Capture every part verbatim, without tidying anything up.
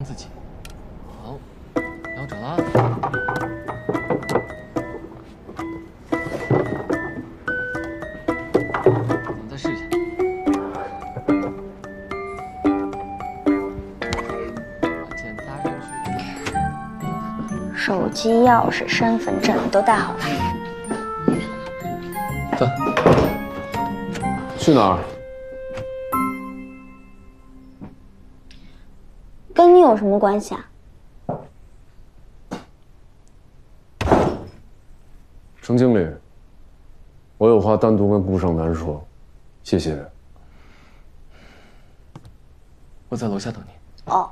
自己。好，瞄准了。咱们再试一下。把剑搭上去。 手机、钥匙、身份证都带好了。 走。去哪儿？ 跟你有什么关系啊？ 程经理，我有话单独跟顾胜男说，谢谢。 我在楼下等你。 哦。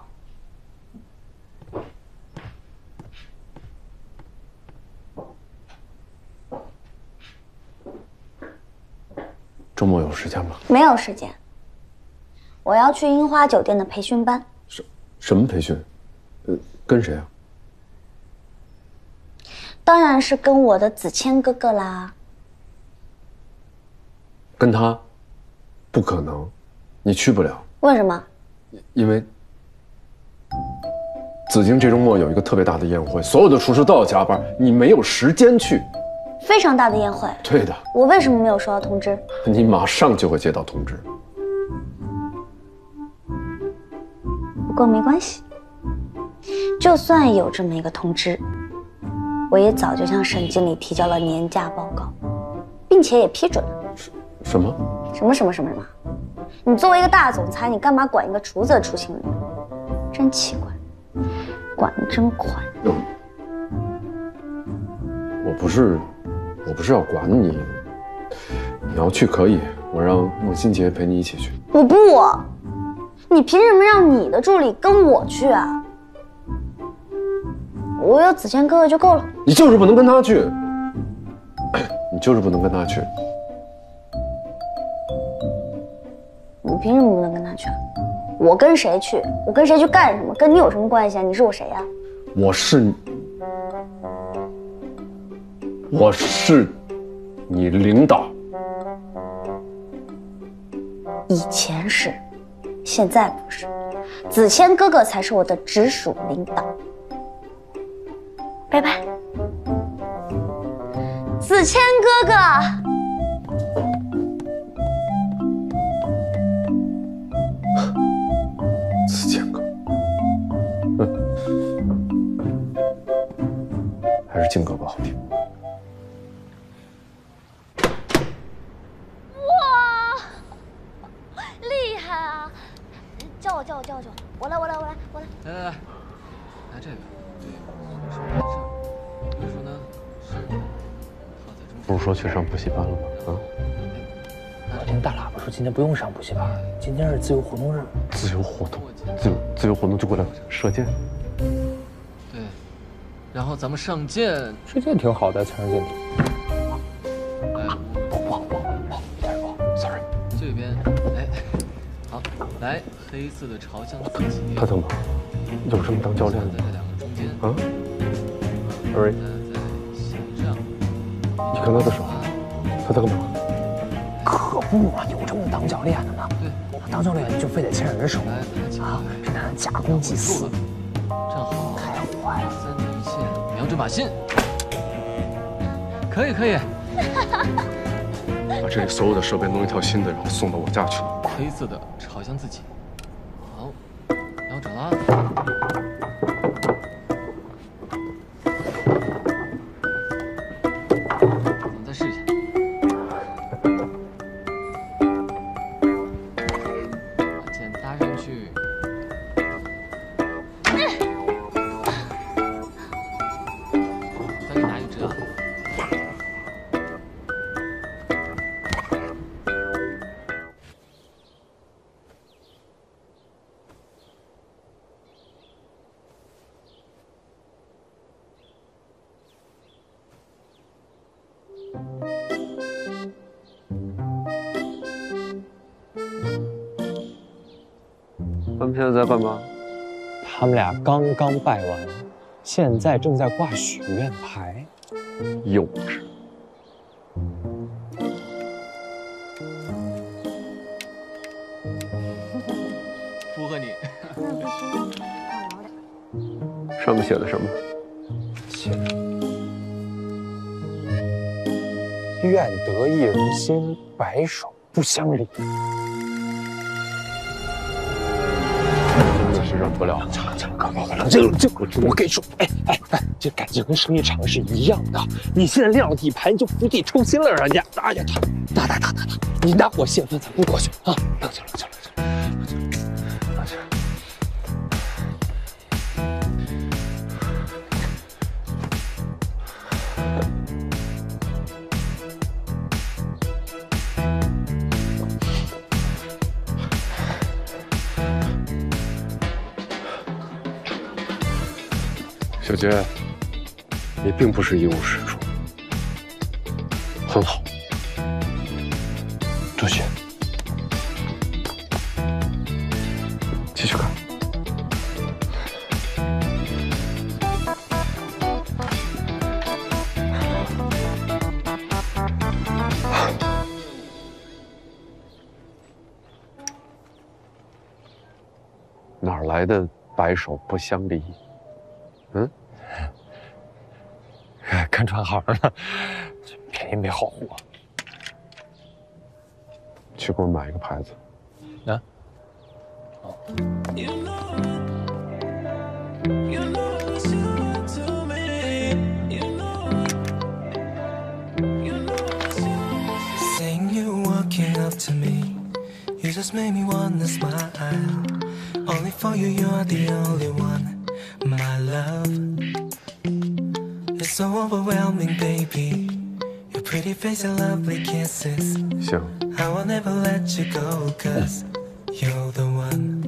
周末有时间吗？ 没有时间，我要去樱花酒店的培训班。 什么培训？呃，跟谁啊？ 当然是跟我的子谦哥哥啦。 跟他？不可能，你去不了。 为什么？ 因为紫荆这周末有一个特别大的宴会，所有的厨师都要加班，你没有时间去。 非常大的宴会。 对的。 我为什么没有收到通知？ 你马上就会接到通知。 不过没关系，就算有这么一个通知，我也早就向沈经理提交了年假报告，并且也批准了。 什么？ 什么什么什么什么？你作为一个大总裁，你干嘛管一个厨子的出勤率？真奇怪，管得真宽。 我不是，我不是要管你，你要去可以，我让孟新杰陪你一起去。 我不。 你凭什么让你的助理跟我去啊？我有子谦哥哥就够了。 你就是不能跟他去，你就是不能跟他去。 你凭什么不能跟他去啊？我跟谁去？我跟谁去干什么？跟你有什么关系啊？你是我谁呀？ 我是，我是你领导。 以前是。 现在不是，子谦哥哥才是我的直属领导。拜拜，子谦哥哥。 子谦哥，还是靖哥哥好听。 叫我叫我叫我叫我，我来我来我来我来。 来来来，拿这个，对，是完事儿。所以说呢，是我套在中间。 不是说去上补习班了吗？啊？ 我听大喇叭说今天不用上补习班，今天是自由活动日。 自由活动，自由自由活动就过来射箭。 对，然后咱们上箭。 射箭挺好的，强经理。 哎， 不不不不，一点不 ，sorry。 这边，哎。 好，来，黑色的朝向自己。 他怎么有这么当教练的？ 在这两个中间啊 ，Sorry。 在线上。 你看他的手，他在干嘛？ 可不嘛，有这么当教练的吗？ 对， 当教练就非得牵人手啊，这男的假公济私， 站好， 太坏了。 三点一线，瞄准靶心。可以可以。 把这里所有的设备弄一套新的，然后送到我家去。 黑色的朝向自己，好，瞄准了。咱们再试一下。把剑搭上去。再给你拿一支啊。 他们现在在干嘛？ 他们俩刚刚拜完，现在正在挂许愿牌。 幼稚。 符合你。 那不行，好聊点。 上面写的什么？ 写的“愿得一人心，白首不相离”。 真的是忍不了。 冷静，冷静，哥哥，冷静，冷静！我跟你说，哎哎哎，这感情跟生意场是一样的。你现在亮了底牌，你就釜底抽薪了，人家。哎呀，打打打打打！你拿我泄愤，咱不过去啊！冷静，冷静，冷静，冷静，冷静。 小杰，你并不是一无是处，很好。 多谢。 继续看。哪儿来的白首不相离？嗯， 看串行了，便宜没好货。 去给我买一个牌子。 啊？哦。 My love is so overwhelming, baby. Your pretty face and lovely kisses. 行。 I will never let you go, cause you're the one.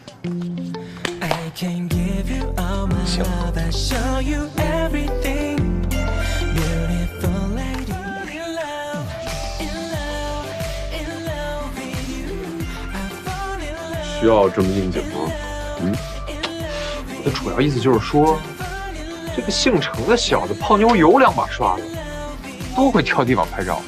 I can give you all my love and show you everything. Beautiful lady, in love, in love, in love with you. I fall in love. 需要这么应景吗？嗯。 的主要意思就是说，这个姓程的小子泡妞有两把刷子，都会挑地方拍照。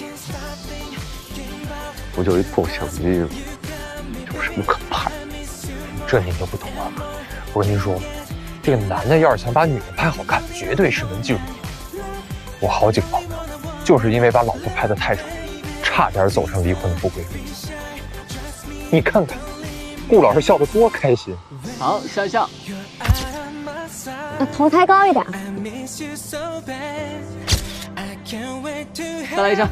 我就一破相机，有什么可拍？ 这你就不懂了。我跟您说，这个男的要是想把女的拍好看，绝对是门技术活。我好几个朋友，就是因为把老婆拍得太丑，差点走上离婚的不归路。你看看，顾老师笑得多开心。 好，笑笑。 呃，头抬高一点。 再来一张。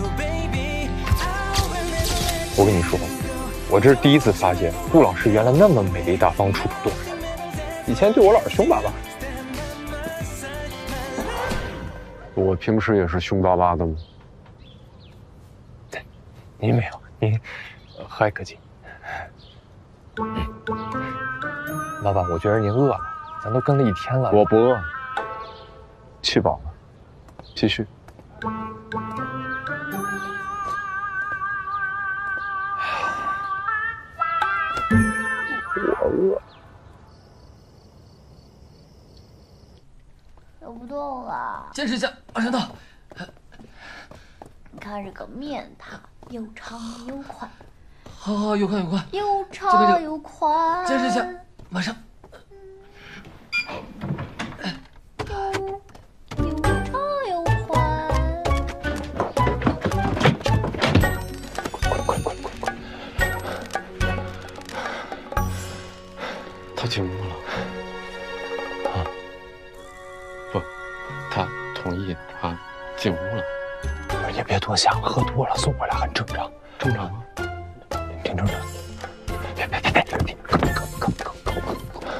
我跟你说，我这是第一次发现顾老师原来那么美丽大方、处处动人。以前对我老是凶巴巴。 我平时也是凶巴巴的吗？ 对，您没有，您和蔼可亲。老板，我觉得您饿了。 咱都跟了一天了， 我不饿，吃饱了，继续。 我饿， 走不动了， 坚持一下，马上到。 你看这个面塔又长又宽， 好好，又宽又宽， 又长又宽， 坚持一下，马上。 他进屋了，啊，不，他同意他进屋了。 也别多想，喝多了送回来很正常， 正常吗？ 挺正常。别别别别别，够够够够够够！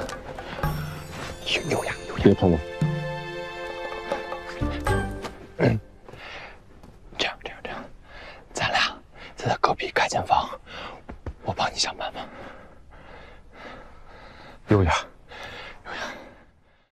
优雅优雅， 别碰我。 嗯，这样这样这样，咱俩再在隔壁开间房，我帮你想办法。 优雅。